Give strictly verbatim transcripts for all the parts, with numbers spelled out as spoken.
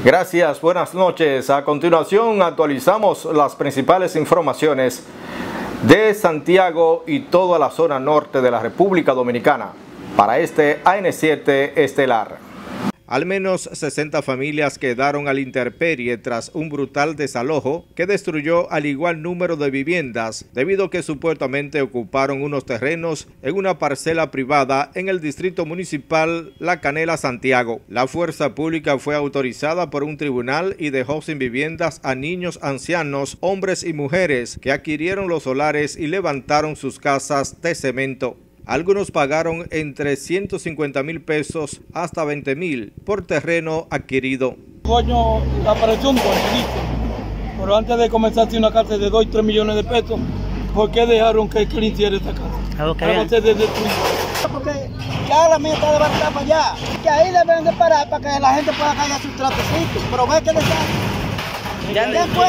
Gracias, buenas noches. A continuación actualizamos las principales informaciones de Santiago y toda la zona norte de la República Dominicana para este A N siete Estelar. Al menos sesenta familias quedaron a la intemperie tras un brutal desalojo que destruyó al igual número de viviendas debido a que supuestamente ocuparon unos terrenos en una parcela privada en el distrito municipal La Canela, Santiago. La fuerza pública fue autorizada por un tribunal y dejó sin viviendas a niños, ancianos, hombres y mujeres que adquirieron los solares y levantaron sus casas de cemento. Algunos pagaron entre ciento cincuenta mil pesos hasta veinte mil por terreno adquirido. Coño, apareció un dueño, pero antes de comenzar una casa de dos y tres millones de pesos, ¿por qué dejaron que él hiciera esta casa? Okay. De destruir. Porque ya la mía está de barata para allá, que ahí deben de parar para que la gente pueda caer a sus tratecitos, pero ve que desastre. Ya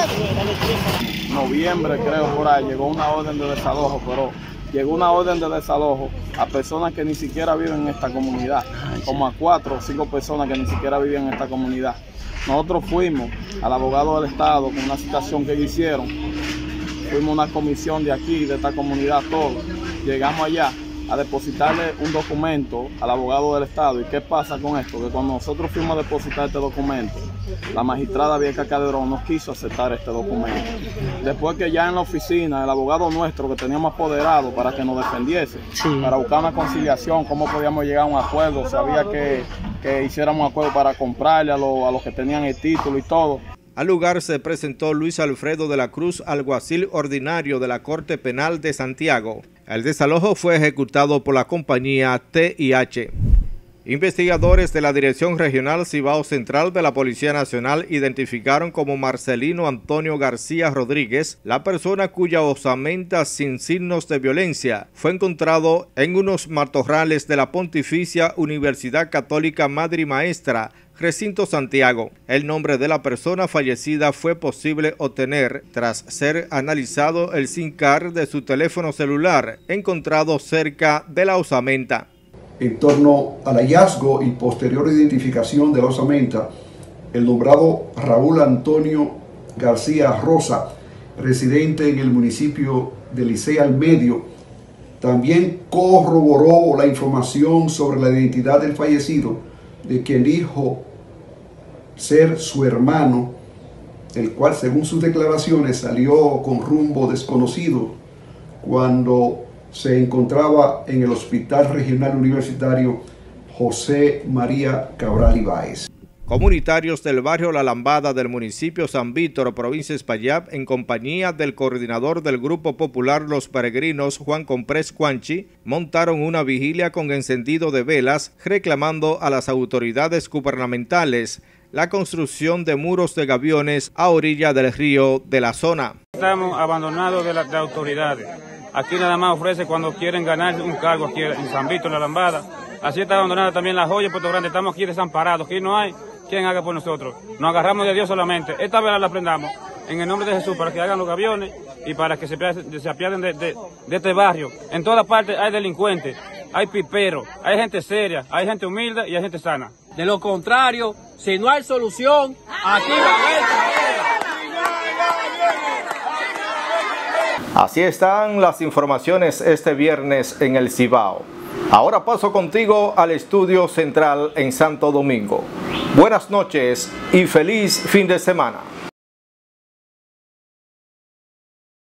después. Noviembre creo por ahí llegó una orden de desalojo, pero llegó una orden de desalojo a personas que ni siquiera viven en esta comunidad, como a cuatro o cinco personas que ni siquiera viven en esta comunidad. Nosotros fuimos al abogado del Estado con una citación que ellos hicieron, fuimos una comisión de aquí, de esta comunidad, todos, llegamos allá a depositarle un documento al abogado del Estado. ¿Y qué pasa con esto? Que cuando nosotros fuimos a depositar este documento, la magistrada Vieca Calderón no quiso aceptar este documento. Después que ya en la oficina, el abogado nuestro que teníamos apoderado para que nos defendiese, sí, para buscar una conciliación, cómo podíamos llegar a un acuerdo, sabía que, que hiciéramos un acuerdo para comprarle a, lo, a los que tenían el título y todo. Al lugar se presentó Luis Alfredo de la Cruz, alguacil ordinario de la Corte Penal de Santiago. El desalojo fue ejecutado por la compañía T I H. Investigadores de la Dirección Regional Cibao Central de la Policía Nacional identificaron como Marcelino Antonio García Rodríguez, la persona cuya osamenta sin signos de violencia fue encontrado en unos matorrales de la Pontificia Universidad Católica Madre y Maestra, Recinto Santiago. El nombre de la persona fallecida fue posible obtener tras ser analizado el SIM card de su teléfono celular encontrado cerca de la osamenta. En torno al hallazgo y posterior identificación de la osamenta, el nombrado Raúl Antonio García Rosa, residente en el municipio de Licey al Medio, también corroboró la información sobre la identidad del fallecido, de quien dijo ser su hermano, el cual según sus declaraciones salió con rumbo desconocido cuando se encontraba en el Hospital Regional Universitario José María Cabral Ibáez. Comunitarios del barrio La Lambada del municipio San Víctor, provincia de Espaillat, en compañía del coordinador del Grupo Popular Los Peregrinos, Juan Comprés Cuanchi, montaron una vigilia con encendido de velas, reclamando a las autoridades gubernamentales la construcción de muros de gaviones a orilla del río de la zona. Estamos abandonados de las de autoridades. Aquí nada más ofrece cuando quieren ganar un cargo aquí en San Víctor, La Lambada. Así está abandonada también La Joya, Puerto Grande. Estamos aquí desamparados. Aquí no hay quien haga por nosotros. Nos agarramos de Dios solamente. Esta vela la prendamos en el nombre de Jesús para que hagan los gaviones y para que se, se apiaden de, de, de este barrio. En todas partes hay delincuentes, hay piperos, hay gente seria, hay gente humilde y hay gente sana. De lo contrario, si no hay solución, aquí va a haber. Así están las informaciones este viernes en el Cibao. Ahora paso contigo al estudio central en Santo Domingo. Buenas noches y feliz fin de semana.